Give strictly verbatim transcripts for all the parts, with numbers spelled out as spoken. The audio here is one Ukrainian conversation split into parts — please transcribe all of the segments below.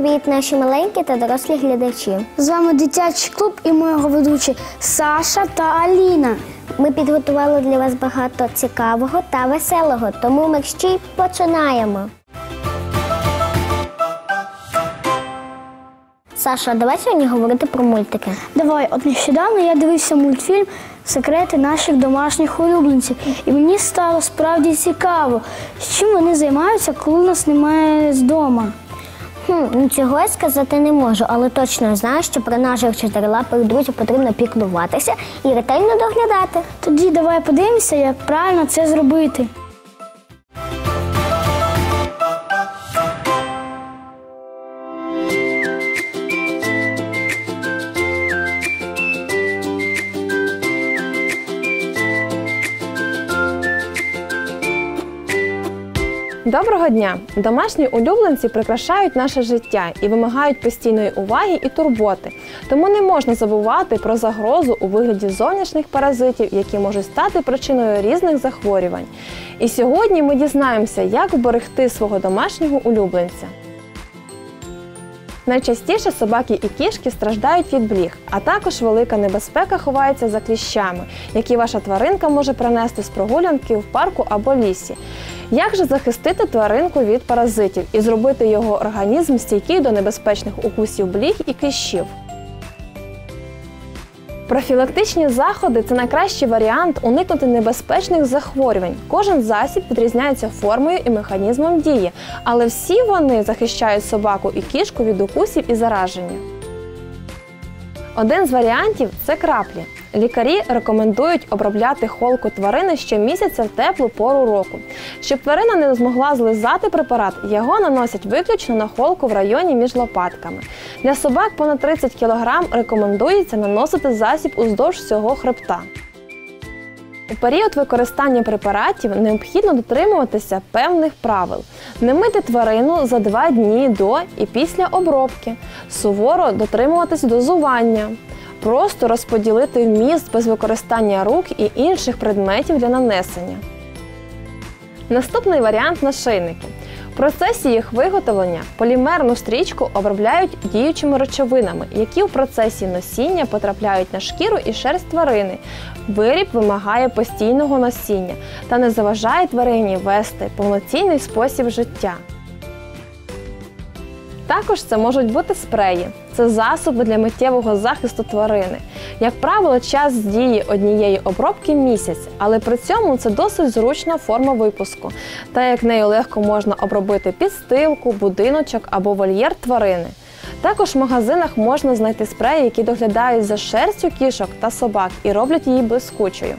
привіт, наші маленькі та дорослі глядачі! З вами дитячий клуб і ми його ведучі Саша та Аліна. Ми підготували для вас багато цікавого та веселого, тому мерщій починаємо! Саша, давай сьогодні говорити про мультики. Давай, от нещодавно я дивився мультфільм «Секрети наших домашніх улюбленців». І мені стало справді цікаво, чим вони займаються, коли нас немає вдома. Хм, ну цього я сказати не можу, але точно знаю, що про наших чотирилапих друзів потрібно піклуватися і ретельно доглядати. Тоді давай подивимося, як правильно це зробити. Доброго дня! Домашні улюбленці прикрашають наше життя і вимагають постійної уваги і турботи. Тому не можна забувати про загрозу у вигляді зовнішніх паразитів, які можуть стати причиною різних захворювань. І сьогодні ми дізнаємося, як вберегти свого домашнього улюбленця. Найчастіше собаки і кішки страждають від бліг, а також велика небезпека ховається за кліщами, які ваша тваринка може принести з прогулянки в парку або лісі. Як же захистити тваринку від паразитів і зробити його організм стійкий до небезпечних укусів бліг і кліщів? Профілактичні заходи – це найкращий варіант уникнути небезпечних захворювань. Кожен засіб відрізняється формою і механізмом дії, але всі вони захищають собаку і кішку від укусів і зараження. Один з варіантів – це краплі. Лікарі рекомендують обробляти холку тварини щомісяця в теплу пору року. Щоб тварина не змогла злизати препарат, його наносять виключно на холку в районі між лопатками. Для собак понад тридцять кілограм рекомендується наносити засіб уздовж всього хребта. У період використання препаратів необхідно дотримуватися певних правил. Не мити тварину за два дні до і після обробки. Суворо дотримуватись дозування. Просто розподілити вміст без використання рук і інших предметів для нанесення. Наступний варіант – нашийники. В процесі їх виготовлення полімерну стрічку обробляють діючими речовинами, які в процесі носіння потрапляють на шкіру і шерсть тварини. Виріб вимагає постійного носіння та не заважає тварині вести повноцінний спосіб життя. Також це можуть бути спреї. Це засоби для миттєвого захисту тварини. Як правило, час дії однієї обробки – місяць, але при цьому це досить зручна форма випуску, та як нею легко можна обробити підстилку, будиночок або вольєр тварини. Також в магазинах можна знайти спреї, які доглядають за шерстю кішок та собак і роблять її блискучою.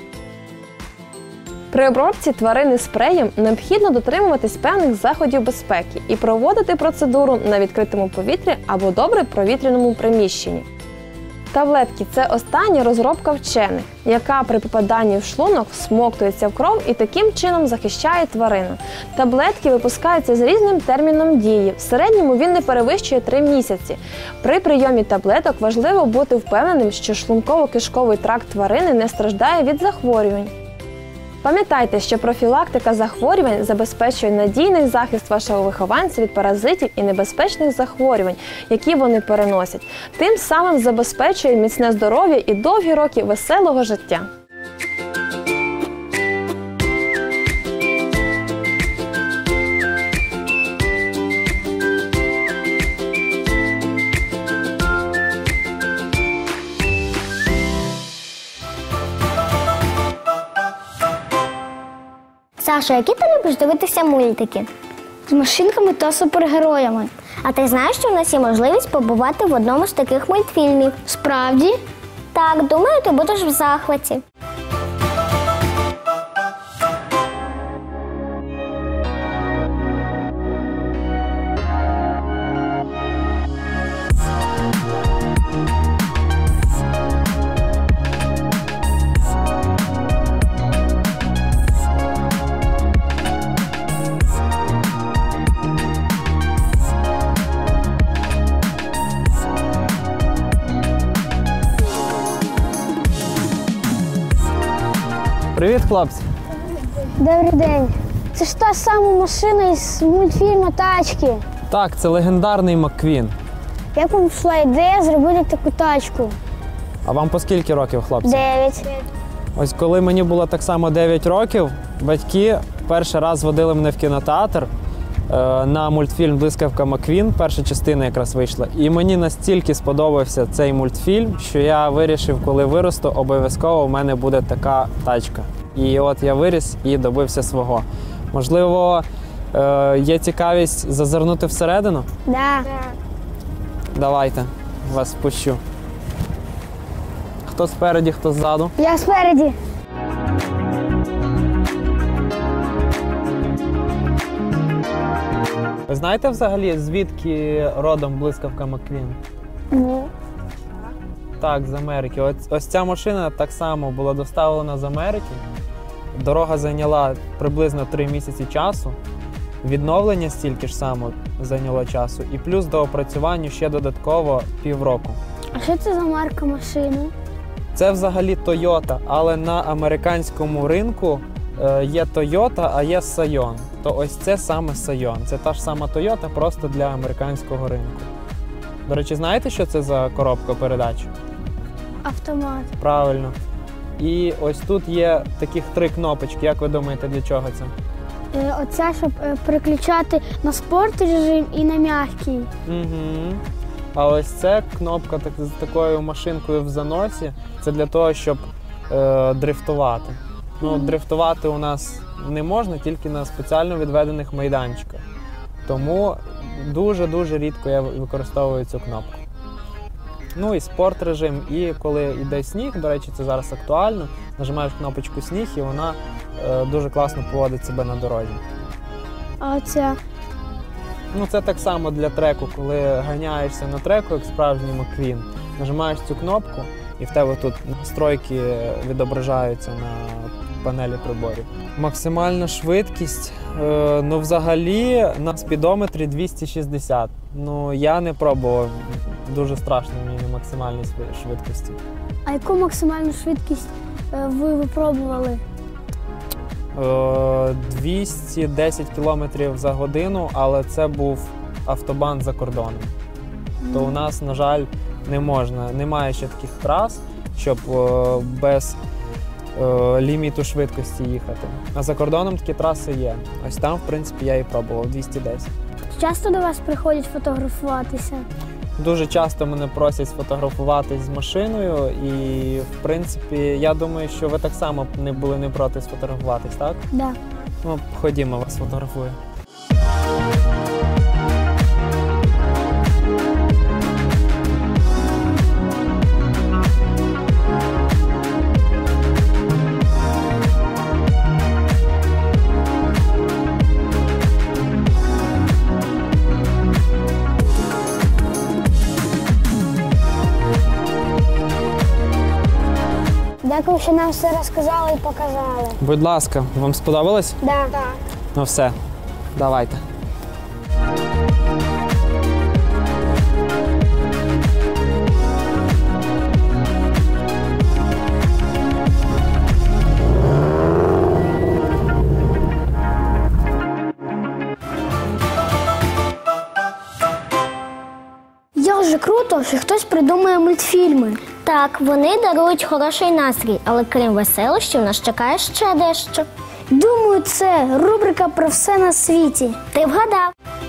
При обробці тварини спреєм необхідно дотримуватись певних заходів безпеки і проводити процедуру на відкритому повітрі або добре провітряному приміщенні. Таблетки – це остання розробка вчених, яка при попаданні в шлунок всмоктується в кров і таким чином захищає тварину. Таблетки випускаються з різним терміном дії, в середньому він не перевищує три місяці. При прийомі таблеток важливо бути впевненим, що шлунково-кишковий тракт тварини не страждає від захворювань. Пам'ятайте, що профілактика захворювань забезпечує надійний захист вашого вихованця від паразитів і небезпечних захворювань, які вони переносять. Тим самим забезпечує міцне здоров'я і довгі роки веселого життя. Саша, які ти любиш дивитися мультики? З машинками та супергероями. А ти знаєш, що в нас є можливість побувати в одному з таких мультфільмів? Справді? Так, думаю, ти будеш в захваті. Привіт, хлопці! Добрий день. Це ж та сама машина із мультфільму «Тачки». Так, це легендарний Макквін. Як вам йшла ідея зробити таку тачку? А вам по скільки років, хлопці? Дев'ять. Ось коли мені було так само дев'ять років, батьки перший раз водили мене в кінотеатр е, на мультфільм «Блискавка Макквін». Перша частина якраз вийшла. І мені настільки сподобався цей мультфільм, що я вирішив, коли виросту, обов'язково в мене буде така тачка. І от я виріс і добився свого. Можливо, е, є цікавість зазирнути всередину? Да. Давайте, вас впущу. Хто спереді, хто ззаду. Я спереді. Ви знаєте взагалі, звідки родом блискавка Макквін? Ні. Так, з Америки. Ось, ось ця машина так само була доставлена з Америки. Дорога зайняла приблизно три місяці часу. Відновлення стільки ж само зайняло часу. І плюс до опрацювання ще додатково півроку. А що це за марка машини? Це взагалі Toyota, але на американському ринку е, є Toyota, а є Scion. То ось це саме Scion. Це та ж сама Toyota, просто для американського ринку. До речі, знаєте, що це за коробка передач? Автомат. Правильно. І ось тут є таких три кнопочки. Як ви думаєте, для чого це? Е, Оця, щоб е, переключати на спорт режим і на м'який. Угу. А ось це кнопка так, з такою машинкою в заносі. Це для того, щоб е, дрифтувати. Ну, дрифтувати у нас не можна, тільки на спеціально відведених майданчиках. Тому дуже-дуже рідко я використовую цю кнопку. Ну і спорт режим, і коли йде сніг, до речі, це зараз актуально, нажимаєш кнопочку сніг і вона е, дуже класно поводить себе на дорозі. А оця. Ну це так само для треку, коли ганяєшся на треку, як справжній Макквін, нажимаєш цю кнопку і в тебе тут настройки відображаються на панелі приборів. Максимальна швидкість, е, ну взагалі на спідометрі двісті шістдесят. Ну я не пробував, дуже страшно мені на максимальній швидкості. А яку максимальну швидкість е, ви випробували? Е, двісті десять кілометрів за годину, але це був автобан за кордоном. То у нас, на жаль, не можна, немає ще таких трас, щоб е, без е, ліміту швидкості їхати. А за кордоном такі траси є. Ось там, в принципі, я і пробував двісті десять. Часто до вас приходять фотографуватися? Дуже часто мене просять сфотографуватись з машиною і, в принципі, я думаю, що ви так само не були не проти сфотографуватись, так? Да. Ну, ходімо, вас фотографую. Дякую, що нам все розказали і показали. Будь ласка, вам сподобалось? Да. Ну все, давайте. Як же круто, що хтось придумує мультфільми. Так, вони дарують хороший настрій, але крім веселощів нас чекає ще дещо. Думаю, це рубрика про все на світі. Ти вгадав.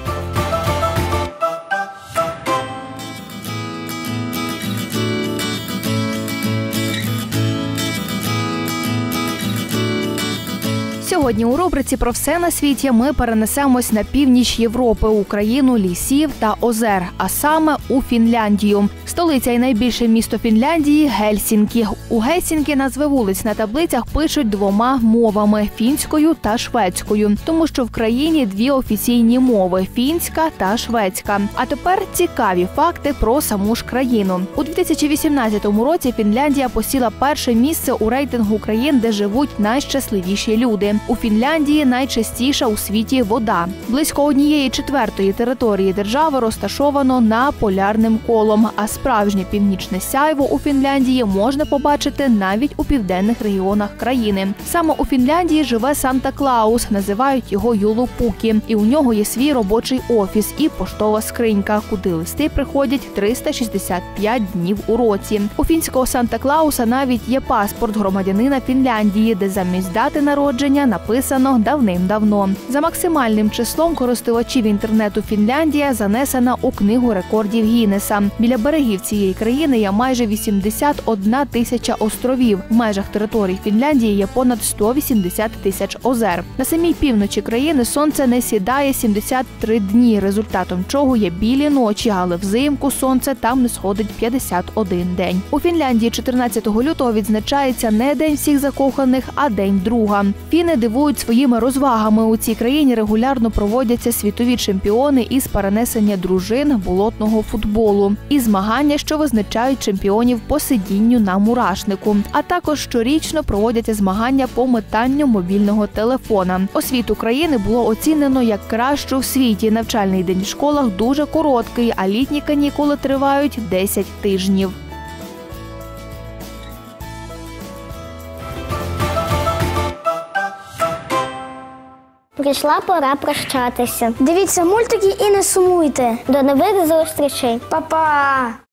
Сьогодні у рубриці «Про все на світі» ми перенесемось на північ Європи, у країну лісів та озер, а саме у Фінляндію. Столиця і найбільше місто Фінляндії – Гельсінкі. У Гельсінкі назви вулиць на таблицях пишуть двома мовами – фінською та шведською, тому що в країні дві офіційні мови – фінська та шведська. А тепер цікаві факти про саму ж країну. У дві тисячі вісімнадцятому році Фінляндія посіла перше місце у рейтингу країн, де живуть найщасливіші люди. У Фінляндії найчистіша у світі вода. Близько однієї четвертої території держави розташовано на полярним колом, а справжнє північне сяйво у Фінляндії можна побачити навіть у південних регіонах країни. Саме у Фінляндії живе Санта-Клаус, називають його Юлопукі, і у нього є свій робочий офіс і поштова скринька, куди листи приходять триста шістдесят п'ять днів у році. У фінського Санта-Клауса навіть є паспорт громадянина Фінляндії, де замість дати народження написано «давним-давно». За максимальним числом користувачів інтернету Фінляндія занесена у книгу рекордів Гіннеса. Біля берегів цієї країни є майже вісімдесят одна тисяча островів. В межах території Фінляндії є понад сто вісімдесят тисяч озер. На самій півночі країни сонце не сідає сімдесят три дні, результатом чого є білі ночі, але взимку сонце там не сходить п'ятдесят один день. У Фінляндії чотирнадцятого лютого відзначається не День всіх закоханих, а День друга. Фіни дивують своїми розвагами. У цій країні регулярно проводяться світові чемпіони із перенесення дружин болотного футболу і змагання, що визначають чемпіонів по сидінню на мурашнику. А також щорічно проводяться змагання по метанню мобільного телефона. Освіту країни було оцінено як кращу в світі. Навчальний день в школах дуже короткий, а літні канікули тривають десять тижнів. Прийшла пора прощатися. Дивіться мультики і не сумуйте. До нових зустрічей. Па-па!